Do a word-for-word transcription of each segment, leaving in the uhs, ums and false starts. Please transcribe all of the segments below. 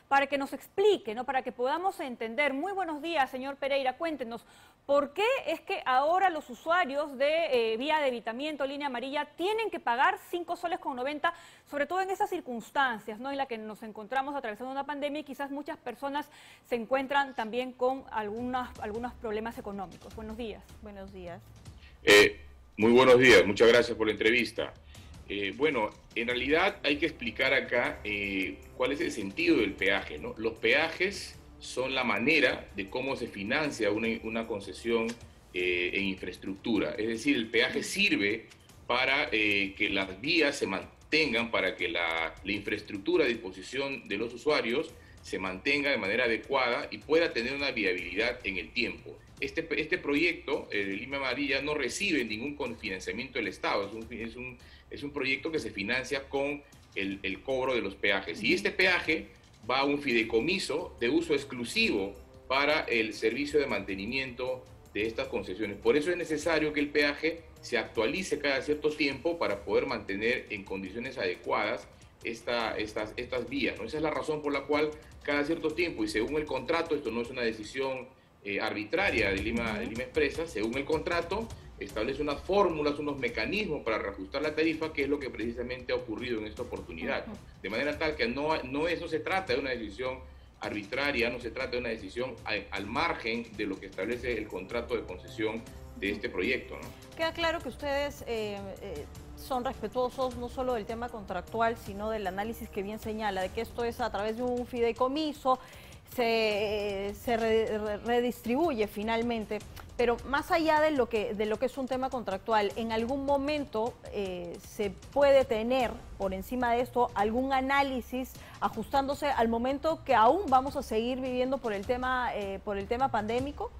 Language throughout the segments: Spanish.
para que nos explique, ¿no? Para que podamos entender. Muy buenos días, señor Pereira, cuéntenos, ¿por qué es que ahora los usuarios de eh, vía de evitamiento, línea amarilla, tienen que pagar cinco soles con noventa, sobre todo en esas circunstancias, ¿no? En las que nos encontramos atravesando una pandemia y quizás muchas personas se encuentran también con algunos, algunos problemas económicos? Buenos días. Buenos días. Eh, muy buenos días, muchas gracias por la entrevista. Eh, bueno, en realidad hay que explicar acá eh, cuál es el sentido del peaje, ¿no? Los peajes son la manera de cómo se financia una, una concesión eh, en infraestructura. Es decir, el peaje sirve para eh, que las vías se mantengan, para que la, la infraestructura a disposición de los usuarios se mantenga de manera adecuada y pueda tener una viabilidad en el tiempo. Este, este proyecto eh, de Línea Amarilla no recibe ningún financiamiento del Estado, es un, es un, es un proyecto que se financia con el, el cobro de los peajes. Y este peaje va a un fideicomiso de uso exclusivo para el servicio de mantenimiento de estas concesiones. Por eso es necesario que el peaje se actualice cada cierto tiempo para poder mantener en condiciones adecuadas esta, estas, estas vías, ¿no? Esa es la razón por la cual cada cierto tiempo, y según el contrato, esto no es una decisión eh, arbitraria de Lima, de Lima Expresa, según el contrato, establece unas fórmulas, unos mecanismos para reajustar la tarifa, que es lo que precisamente ha ocurrido en esta oportunidad. De manera tal que no, no, eso se trata de una decisión arbitraria, no se trata de una decisión al, al margen de lo que establece el contrato de concesión de este proyecto, ¿no? Queda claro que ustedes eh, eh, son respetuosos no solo del tema contractual, sino del análisis que bien señala, de que esto es a través de un fideicomiso, se, se re, re, redistribuye finalmente, pero más allá de lo que, de lo que es un tema contractual, ¿en algún momento eh, se puede tener por encima de esto algún análisis ajustándose al momento que aún vamos a seguir viviendo por el tema, eh, por el tema pandémico?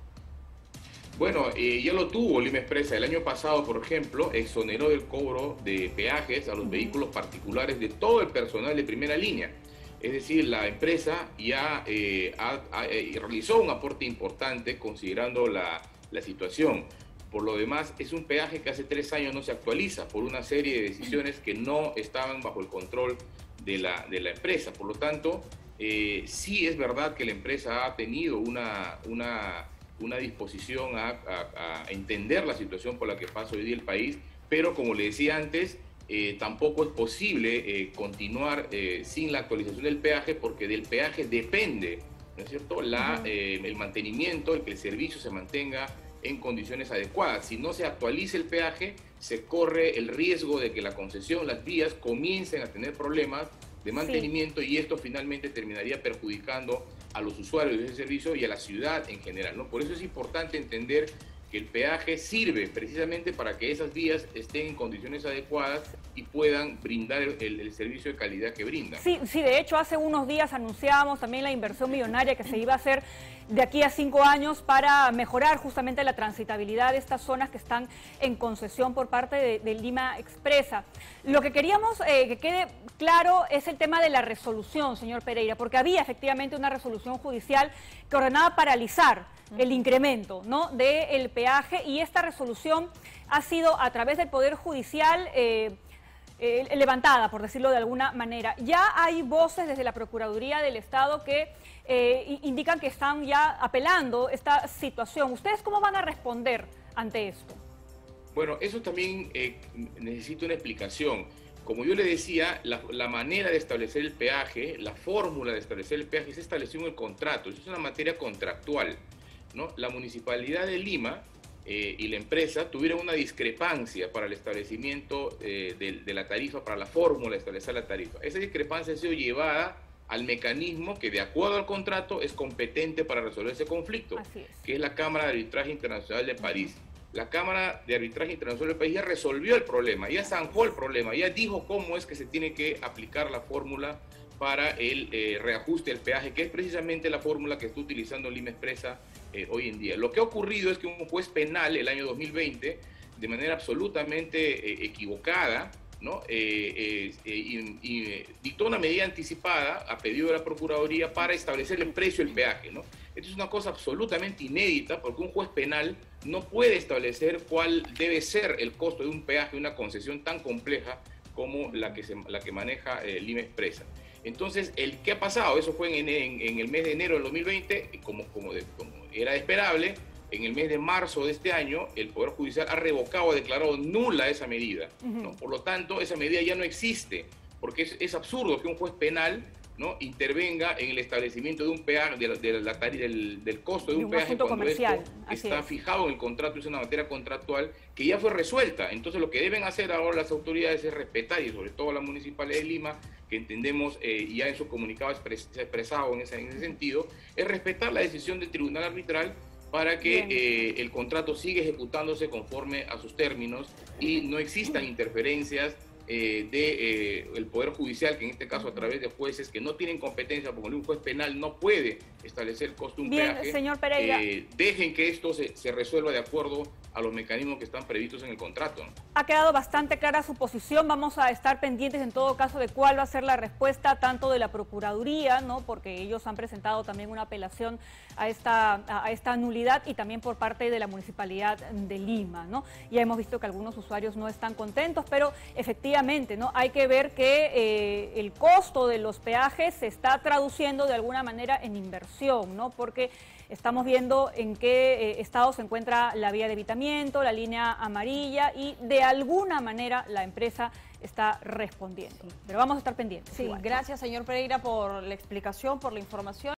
Bueno, eh, ya lo tuvo Lima Expresa. El año pasado, por ejemplo, exoneró del cobro de peajes a los vehículos particulares de todo el personal de primera línea. Es decir, la empresa ya eh, ha, ha, eh, realizó un aporte importante considerando la, la situación. Por lo demás, es un peaje que hace tres años no se actualiza por una serie de decisiones que no estaban bajo el control de la, de la empresa. Por lo tanto, eh, sí es verdad que la empresa ha tenido una... una una disposición a, a, a entender la situación por la que pasa hoy día el país, pero como le decía antes, eh, tampoco es posible eh, continuar eh, sin la actualización del peaje, porque del peaje depende, ¿no es cierto?, la, eh, el mantenimiento, el que el servicio se mantenga en condiciones adecuadas. Si no se actualiza el peaje, se corre el riesgo de que la concesión, las vías, comiencen a tener problemas de mantenimiento, sí. Y esto finalmente terminaría perjudicando a los usuarios de ese servicio y a la ciudad en general, ¿no? Por eso es importante entender que el peaje sirve precisamente para que esas vías estén en condiciones adecuadas y puedan brindar el, el servicio de calidad que brindan. Sí, sí, de hecho hace unos días anunciábamos también la inversión millonaria que se iba a hacer de aquí a cinco años para mejorar justamente la transitabilidad de estas zonas que están en concesión por parte de, de Lima Expresa. Lo que queríamos eh, que quede claro es el tema de la resolución, señor Pereira, porque había efectivamente una resolución judicial que ordenaba paralizar el incremento, ¿no?, del peaje, y esta resolución ha sido a través del Poder Judicial eh, eh, levantada, por decirlo de alguna manera. Ya hay voces desde la Procuraduría del Estado que eh, indican que están ya apelando esta situación. ¿Ustedes cómo van a responder ante esto? Bueno, eso también eh, necesita una explicación. Como yo le decía, la, la manera de establecer el peaje, la fórmula de establecer el peaje se estableció en el contrato. Eso es una materia contractual, ¿no? La Municipalidad de Lima eh, y la empresa tuvieron una discrepancia para el establecimiento eh, de, de la tarifa, para la fórmula de establecer la tarifa. Esa discrepancia ha sido llevada al mecanismo que, de acuerdo al contrato, es competente para resolver ese conflicto, Así es. que es la Cámara de Arbitraje Internacional de París. La Cámara de Arbitraje Internacional del país ya resolvió el problema, ya zanjó el problema, ya dijo cómo es que se tiene que aplicar la fórmula para el eh, reajuste del peaje, que es precisamente la fórmula que está utilizando Lima Expresa eh, hoy en día. Lo que ha ocurrido es que un juez penal el año dos mil veinte, de manera absolutamente eh, equivocada, ¿no? eh, eh, y, y dictó una medida anticipada a pedido de la Procuraduría para establecer el precio del peaje, ¿no? Esto es una cosa absolutamente inédita, porque un juez penal no puede establecer cuál debe ser el costo de un peaje, una concesión tan compleja como la que, se, la que maneja eh, Lima Expresa. Entonces, el ¿qué ha pasado? Eso fue en, en, en el mes de enero del dos mil veinte, como, como, de, como era esperable. En el mes de marzo de este año, el Poder Judicial ha revocado, ha declarado nula esa medida, ¿no? Por lo tanto, esa medida ya no existe, porque es, es absurdo que un juez penal, ¿no?, intervenga en el establecimiento de un peaje, de la, de la, del, del costo de un, un peaje cuando comercial. Esto Así está es. fijado en el contrato, es una materia contractual que ya fue resuelta. Entonces, lo que deben hacer ahora las autoridades es respetar, y sobre todo la Municipalidad de Lima, que entendemos eh, ya en su comunicado expres, expresado en ese, en ese sentido, es respetar la decisión del Tribunal Arbitral para que eh, el contrato siga ejecutándose conforme a sus términos y no existan interferencias eh, de eh, el Poder Judicial, que en este caso a través de jueces que no tienen competencia, porque un juez penal no puede establecer el costo de un Bien, peaje. señor Pereira. Eh, dejen que esto se, se resuelva de acuerdo a los mecanismos que están previstos en el contrato, ¿no? Ha quedado bastante clara su posición. Vamos a estar pendientes en todo caso de cuál va a ser la respuesta tanto de la Procuraduría, ¿no?, porque ellos han presentado también una apelación a esta, a esta nulidad, y también por parte de la Municipalidad de Lima, ¿no? Ya hemos visto que algunos usuarios no están contentos, pero efectivamente, ¿no?, hay que ver que eh, el costo de los peajes se está traduciendo de alguna manera en inversión, ¿no?, porque estamos viendo en qué eh, estado se encuentra la vía de evitamiento, la línea amarilla, y de alguna manera la empresa está respondiendo. Pero vamos a estar pendientes. Sí, igual. Gracias, señor Pereira, por la explicación, por la información.